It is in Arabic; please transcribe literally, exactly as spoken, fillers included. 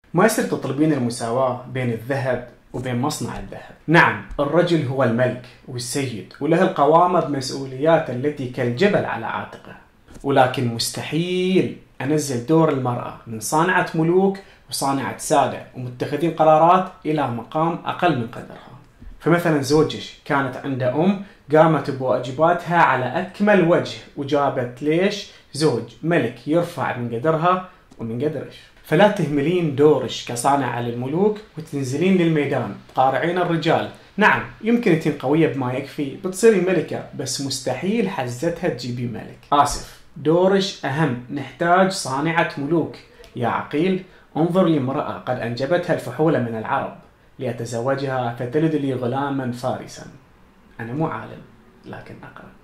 ما يصير تطلبين المساواة بين الذهب وبين مصنع الذهب. نعم، الرجل هو الملك والسيد وله القوامة بمسؤوليات التي كالجبل على عاتقه، ولكن مستحيل أنزل دور المرأة من صانعة ملوك وصانعة سادة ومتخذين قرارات إلى مقام أقل من قدرها. فمثلا زوجك كانت عنده أم قامت بواجباتها على أكمل وجه، وجابت ليش زوج ملك يرفع من قدرها ومن قدرش. فلا تهملين دورك كصانعة للملوك وتنزلين للميدان تقارعين الرجال. نعم، يمكن تكون قوية بما يكفي بتصيري ملكة، بس مستحيل حزتها تجيبي ملك. آسف، دورك أهم. نحتاج صانعة ملوك. يا عقيل، انظر لامرأة قد أنجبتها الفحولة من العرب ليتزوجها فتلد لي غلاما فارسا. أنا مو عالم لكن أقرأ.